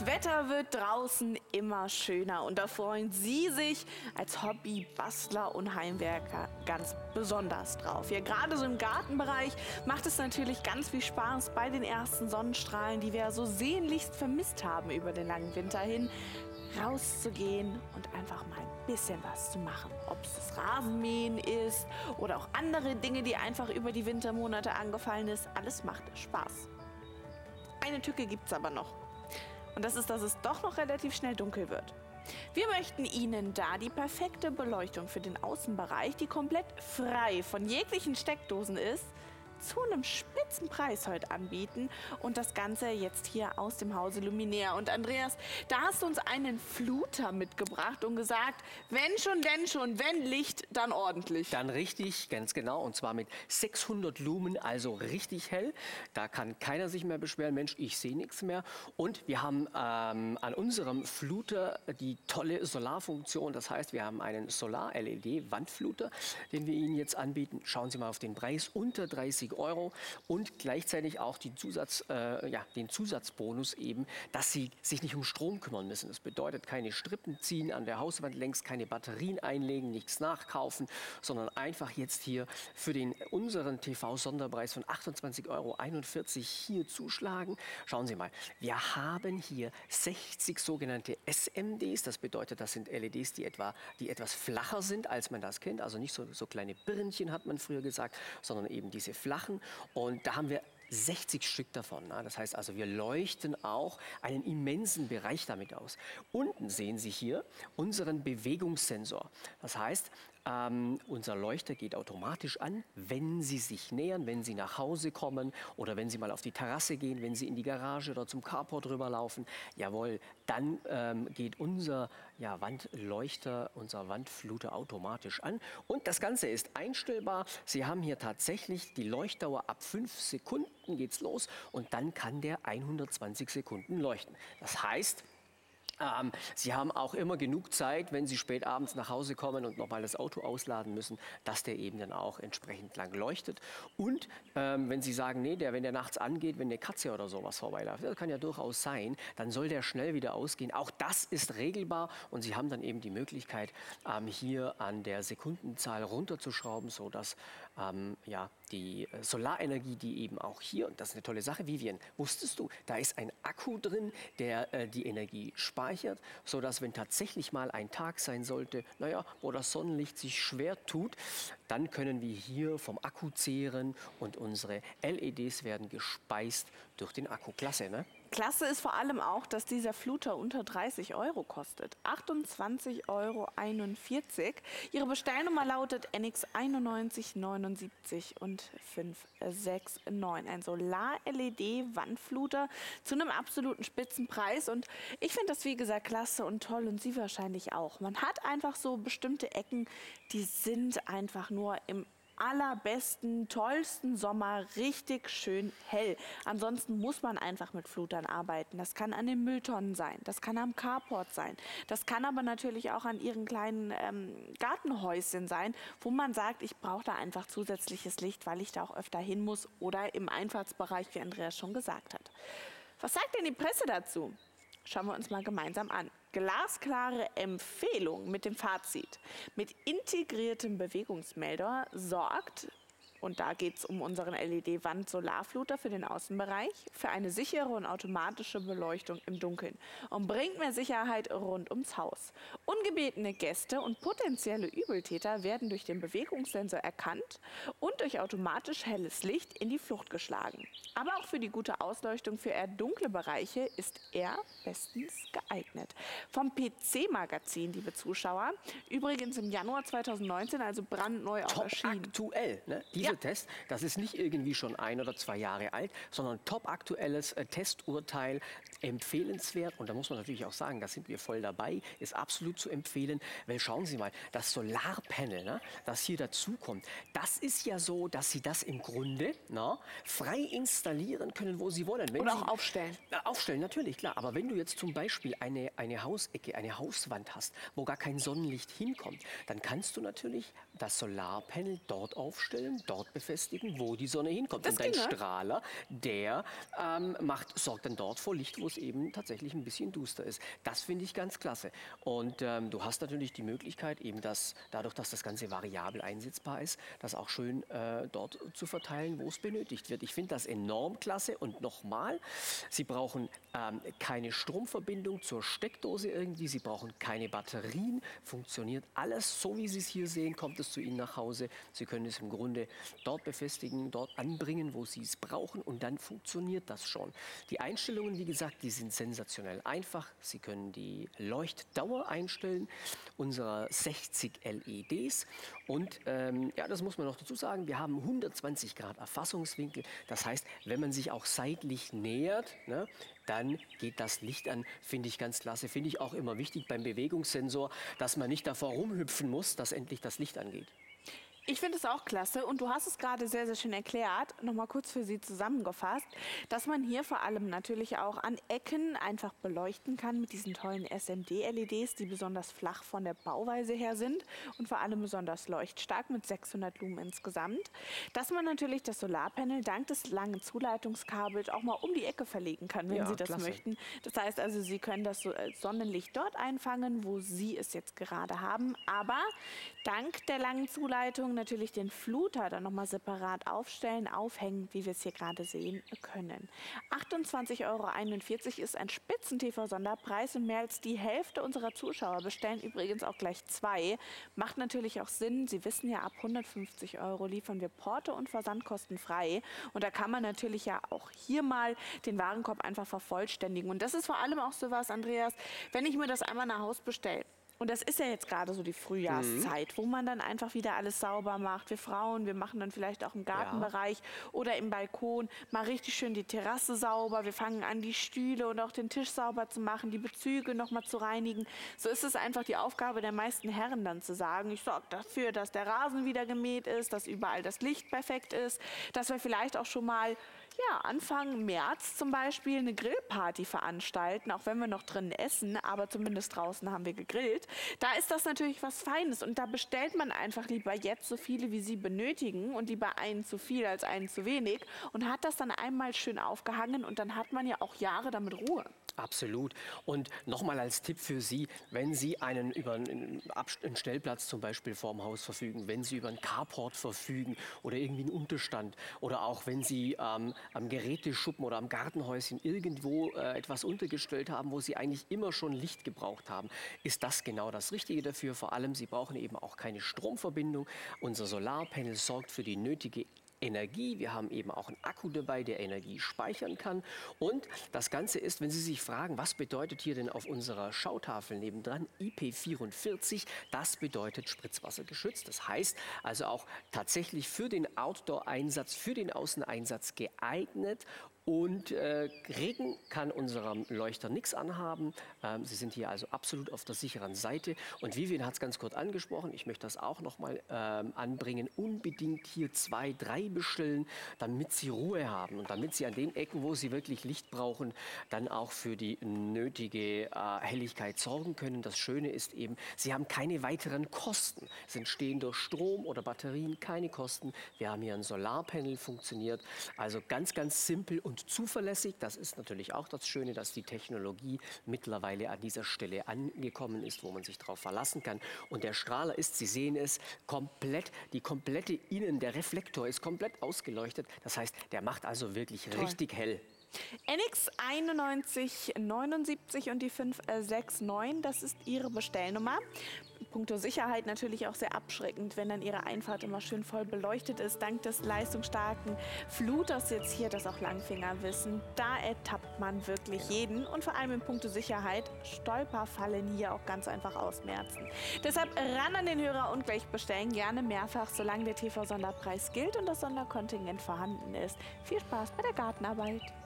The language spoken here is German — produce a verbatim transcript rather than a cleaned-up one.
Das Wetter wird draußen immer schöner und da freuen Sie sich als Hobby-Bastler und Heimwerker ganz besonders drauf. Ja, gerade so im Gartenbereich macht es natürlich ganz viel Spaß bei den ersten Sonnenstrahlen, die wir ja so sehnlichst vermisst haben über den langen Winter hin, rauszugehen und einfach mal ein bisschen was zu machen. Ob es das Rasenmähen ist oder auch andere Dinge, die einfach über die Wintermonate angefallen ist, alles macht Spaß. Eine Tücke gibt es aber noch. Und das ist, dass es doch noch relativ schnell dunkel wird. Wir möchten Ihnen da die perfekte Beleuchtung für den Außenbereich, die komplett frei von jeglichen Steckdosen ist, zu einem spitzen Preis heute anbieten und das Ganze jetzt hier aus dem Hause Luminaire. Und Andreas, da hast du uns einen Fluter mitgebracht und gesagt, wenn schon, denn schon, wenn Licht, dann ordentlich. Dann richtig, ganz genau, und zwar mit sechshundert Lumen, also richtig hell. Da kann keiner sich mehr beschweren, Mensch, ich sehe nichts mehr. Und wir haben ähm, an unserem Fluter die tolle Solarfunktion. Das heißt, wir haben einen Solar-L E D-Wandfluter, den wir Ihnen jetzt anbieten. Schauen Sie mal auf den Preis, unter dreißig Euro und gleichzeitig auch die Zusatz, äh, ja, den Zusatzbonus eben, dass Sie sich nicht um Strom kümmern müssen. Das bedeutet, keine Strippen ziehen an der Hauswand längs, keine Batterien einlegen, nichts nachkaufen, sondern einfach jetzt hier für den unseren T V-Sonderpreis von achtundzwanzig Euro einundvierzig hier zuschlagen. Schauen Sie mal, wir haben hier sechzig sogenannte S M Ds. Das bedeutet, das sind L E Ds, die, etwa, die etwas flacher sind, als man das kennt. Also nicht so, so kleine Birnchen, hat man früher gesagt, sondern eben diese flachen. Und da haben wir sechzig Stück davon. Das heißt also, wir leuchten auch einen immensen Bereich damit aus. Unten sehen Sie hier unseren Bewegungssensor. Das heißt, ähm, unser Leuchter geht automatisch an, wenn Sie sich nähern, wenn Sie nach Hause kommen oder wenn Sie mal auf die Terrasse gehen, wenn Sie in die Garage oder zum Carport rüberlaufen. Jawohl, dann ähm, geht unser ja, Wandleuchter, unser Wandfluter automatisch an. Und das Ganze ist einstellbar. Sie haben hier tatsächlich die Leuchtdauer ab fünf Sekunden geht's los und dann kann der hundertzwanzig Sekunden leuchten. Das heißt, Ähm, Sie haben auch immer genug Zeit, wenn Sie spät abends nach Hause kommen und nochmal das Auto ausladen müssen, dass der eben dann auch entsprechend lang leuchtet. Und ähm, wenn Sie sagen, nee, der, wenn der nachts angeht, wenn eine Katze oder sowas vorbeiläuft, das kann ja durchaus sein, dann soll der schnell wieder ausgehen. Auch das ist regelbar und Sie haben dann eben die Möglichkeit, ähm, hier an der Sekundenzahl runterzuschrauben, sodass ähm, ja, die Solarenergie, die eben auch hier, und das ist eine tolle Sache, Vivian, wusstest du, da ist ein Akku drin, der äh, die Energie speichert, sodass, wenn tatsächlich mal ein Tag sein sollte, naja, wo das Sonnenlicht sich schwer tut, dann können wir hier vom Akku zehren und unsere L E Ds werden gespeist durch den Akku. Klasse, ne? Klasse ist vor allem auch, dass dieser Fluter unter dreißig Euro kostet. achtundzwanzig Euro einundvierzig. Ihre Bestellnummer lautet N X einundneunzig neunundsiebzig und fünf sechs neun. Ein Solar-L E D-Wandfluter zu einem absoluten Spitzenpreis. Und ich finde das, wie gesagt, klasse und toll und Sie wahrscheinlich auch. Man hat einfach so bestimmte Ecken, die sind einfach nur im allerbesten, tollsten Sommer richtig schön hell. Ansonsten muss man einfach mit Flutern arbeiten. Das kann an den Mülltonnen sein, das kann am Carport sein, das kann aber natürlich auch an Ihren kleinen ähm, Gartenhäuschen sein, wo man sagt, ich brauche da einfach zusätzliches Licht, weil ich da auch öfter hin muss oder im Einfahrtsbereich, wie Andreas schon gesagt hat. Was sagt denn die Presse dazu? Schauen wir uns mal gemeinsam an. Glasklare Empfehlung mit dem Fazit. Mit integriertem Bewegungsmelder sorgt, und da geht es um unseren L E D-Wand-Solarfluter für den Außenbereich, für eine sichere und automatische Beleuchtung im Dunkeln und bringt mehr Sicherheit rund ums Haus. Ungebetene Gäste und potenzielle Übeltäter werden durch den Bewegungssensor erkannt und durch automatisch helles Licht in die Flucht geschlagen. Aber auch für die gute Ausleuchtung für eher dunkle Bereiche ist er bestens geeignet. Vom P C-Magazin, liebe Zuschauer, übrigens im Januar zweitausendneunzehn, also brandneu auch Top erschienen. aktuell, ne? Dieser Ja. Test, das ist nicht irgendwie schon ein oder zwei Jahre alt, sondern top aktuelles äh, Testurteil, empfehlenswert. Und da muss man natürlich auch sagen, da sind wir voll dabei, ist absolut zu empfehlen, weil schauen Sie mal, das Solarpanel, ne, das hier dazukommt, das ist ja so, dass Sie das im Grunde na, frei installieren können, wo Sie wollen. Wenn Oder Sie, auch aufstellen. äh, aufstellen, natürlich, klar. Aber wenn du jetzt zum Beispiel eine, eine Hausecke, eine Hauswand hast, wo gar kein Sonnenlicht hinkommt, dann kannst du natürlich das Solarpanel dort aufstellen, dort dort befestigen, wo die Sonne hinkommt. Das und dein ginge. Strahler, der ähm, macht, sorgt dann dort vor Licht, wo es eben tatsächlich ein bisschen duster ist. Das finde ich ganz klasse. Und ähm, du hast natürlich die Möglichkeit, eben das, dadurch, dass das Ganze variabel einsetzbar ist, das auch schön äh, dort zu verteilen, wo es benötigt wird. Ich finde das enorm klasse. Und nochmal, Sie brauchen ähm, keine Stromverbindung zur Steckdose irgendwie, Sie brauchen keine Batterien, funktioniert alles so, wie Sie es hier sehen, kommt es zu Ihnen nach Hause. Sie können es im Grunde dort befestigen, dort anbringen, wo Sie es brauchen und dann funktioniert das schon. Die Einstellungen, wie gesagt, die sind sensationell einfach. Sie können die Leuchtdauer einstellen unserer sechzig L E Ds und ähm, ja, das muss man noch dazu sagen, wir haben hundertzwanzig Grad Erfassungswinkel. Das heißt, wenn man sich auch seitlich nähert, ne, dann geht das Licht an, finde ich ganz klasse. Finde ich auch immer wichtig beim Bewegungssensor, dass man nicht davor rumhüpfen muss, dass endlich das Licht angeht. Ich finde es auch klasse und du hast es gerade sehr, sehr schön erklärt, nochmal kurz für Sie zusammengefasst, dass man hier vor allem natürlich auch an Ecken einfach beleuchten kann mit diesen tollen S M D-L E Ds, die besonders flach von der Bauweise her sind und vor allem besonders leuchtstark mit sechshundert Lumen insgesamt. Dass man natürlich das Solarpanel dank des langen Zuleitungskabels auch mal um die Ecke verlegen kann, wenn Ja, Sie das klasse. möchten. Das heißt also, Sie können das so- äh, Sonnenlicht dort einfangen, wo Sie es jetzt gerade haben, aber dank der langen Zuleitung natürlich den Fluter dann nochmal separat aufstellen, aufhängen, wie wir es hier gerade sehen können. achtundzwanzig Euro einundvierzig ist ein Spitzen-T V-Sonderpreis und mehr als die Hälfte unserer Zuschauer bestellen übrigens auch gleich zwei. Macht natürlich auch Sinn. Sie wissen ja, ab hundertfünfzig Euro liefern wir Porto und Versandkosten frei. Und da kann man natürlich ja auch hier mal den Warenkorb einfach vervollständigen. Und das ist vor allem auch sowas, Andreas, wenn ich mir das einmal nach Hause bestelle. Und das ist ja jetzt gerade so die Frühjahrszeit, wo man dann einfach wieder alles sauber macht. Wir Frauen, wir machen dann vielleicht auch im Gartenbereich oder im Balkon mal richtig schön die Terrasse sauber. Wir fangen an, die Stühle und auch den Tisch sauber zu machen, die Bezüge noch mal zu reinigen. So ist es einfach die Aufgabe der meisten Herren dann zu sagen, ich sorge dafür, dass der Rasen wieder gemäht ist, dass überall das Licht perfekt ist, dass wir vielleicht auch schon mal ja, Anfang März zum Beispiel eine Grillparty veranstalten, auch wenn wir noch drinnen essen, aber zumindest draußen haben wir gegrillt. Da ist das natürlich was Feines und da bestellt man einfach lieber jetzt so viele, wie sie benötigen und lieber einen zu viel als einen zu wenig und hat das dann einmal schön aufgehangen und dann hat man ja auch Jahre damit Ruhe. Absolut. Und nochmal als Tipp für Sie, wenn Sie einen über einen, Abst- einen Stellplatz zum Beispiel vorm Haus verfügen, wenn Sie über einen Carport verfügen oder irgendwie einen Unterstand oder auch wenn Sie ähm, am Geräteschuppen oder am Gartenhäuschen irgendwo äh, etwas untergestellt haben, wo Sie eigentlich immer schon Licht gebraucht haben, ist das genau das Richtige dafür. Vor allem, Sie brauchen eben auch keine Stromverbindung. Unser Solarpanel sorgt für die nötige Energie. Wir haben eben auch einen Akku dabei, der Energie speichern kann. Und das Ganze ist, wenn Sie sich fragen, was bedeutet hier denn auf unserer Schautafel nebendran I P vierundvierzig, das bedeutet spritzwassergeschützt. Das heißt also auch tatsächlich für den Outdoor-Einsatz, für den Außeneinsatz geeignet. Und äh, Regen kann unserem Leuchter nichts anhaben. Ähm, Sie sind hier also absolut auf der sicheren Seite. Und Vivian hat es ganz kurz angesprochen. Ich möchte das auch noch mal ähm, anbringen. Unbedingt hier zwei, drei bestellen, damit Sie Ruhe haben und damit Sie an den Ecken, wo Sie wirklich Licht brauchen, dann auch für die nötige äh, Helligkeit sorgen können. Das Schöne ist eben, Sie haben keine weiteren Kosten. Es entstehen durch Strom oder Batterien keine Kosten. Wir haben hier ein Solarpanel, funktioniert also ganz, ganz simpel und zuverlässig. Das ist natürlich auch das Schöne, dass die Technologie mittlerweile an dieser Stelle angekommen ist, wo man sich darauf verlassen kann. Und der Strahler ist, Sie sehen es, komplett, die komplette Innen, der Reflektor ist komplett ausgeleuchtet. Das heißt, der macht also wirklich Toll. richtig hell. N X einundneunzig neunundsiebzig und die fünf sechs neun, das ist Ihre Bestellnummer. Punkto Sicherheit natürlich auch sehr abschreckend, wenn dann Ihre Einfahrt immer schön voll beleuchtet ist, dank des leistungsstarken Fluters jetzt hier, das auch Langfinger wissen. Da ertappt man wirklich jeden und vor allem in puncto Sicherheit, Stolperfallen hier auch ganz einfach ausmerzen. Deshalb ran an den Hörer und gleich bestellen, gerne mehrfach, solange der T V-Sonderpreis gilt und das Sonderkontingent vorhanden ist. Viel Spaß bei der Gartenarbeit.